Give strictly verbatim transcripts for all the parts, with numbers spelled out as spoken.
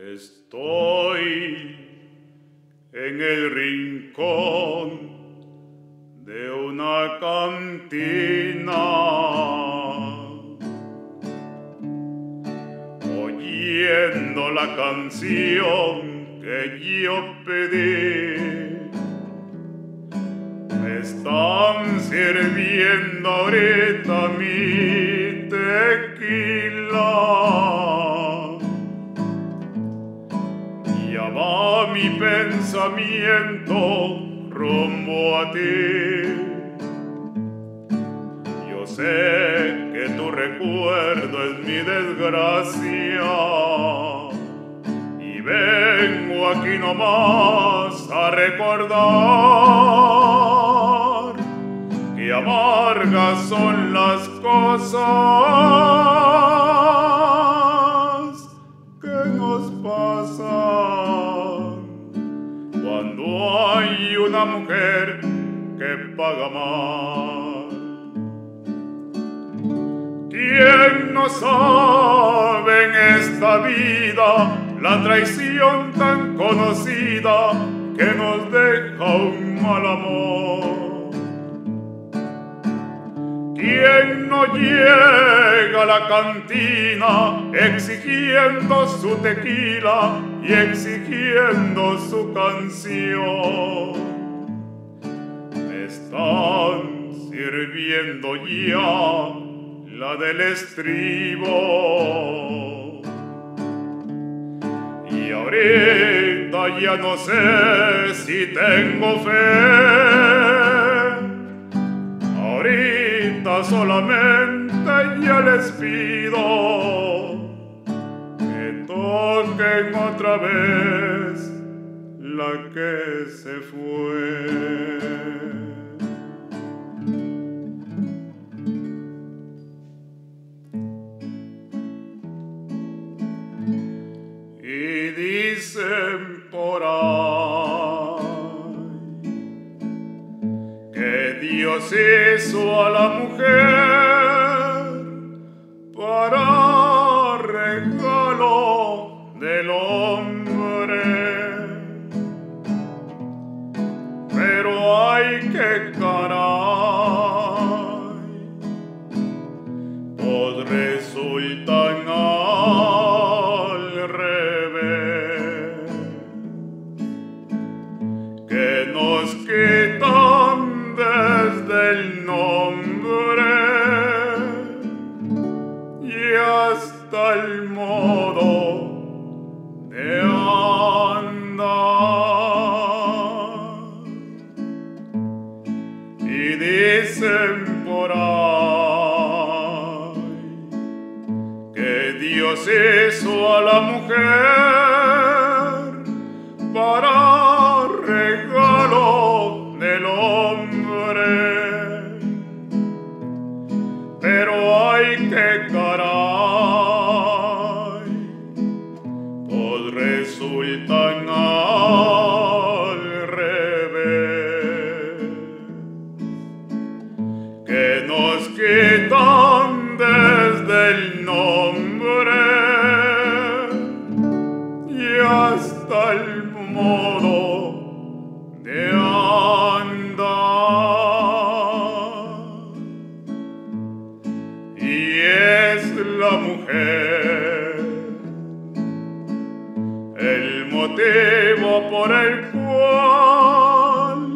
Estoy en el rincón de una cantina, oyendo la canción que yo pedí. Me están sirviendo ahorita mi tequila. Ya va mi pensamiento rumbo a ti. Yo sé que tu recuerdo es mi desgracia y vengo aquí nomás a recordar que amargas son las cosas que nos pasan cuando hay una mujer que paga mal. ¿Quién no sabe en esta vida la traición tan conocida que nos deja un mal amor? ¿Quién no llega a la cantina exigiendo su tequila y exigiendo su canción? Me están sirviendo ya la del estribo y ahorita ya no sé si tengo fe. Ahorita solamente ya les pido que toquen otra vez la que se fue. Y dicen por ahí que Dios hizo a la mujer para regalo del hombre, pero hay que caray, pues resultan al revés, que nos quitan desde el nombre y hasta el modo de andar. Y dicen por ahí que Dios hizo a la mujer para regalo del hombre, pero hay que caray, pues resultan al revés, que nos quitan desde el nombre y hasta el modo de andar. Y es la mujer el motivo por el cual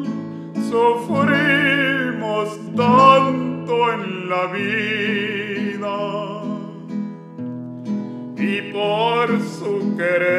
sufrimos tanto en la vida, y por su querer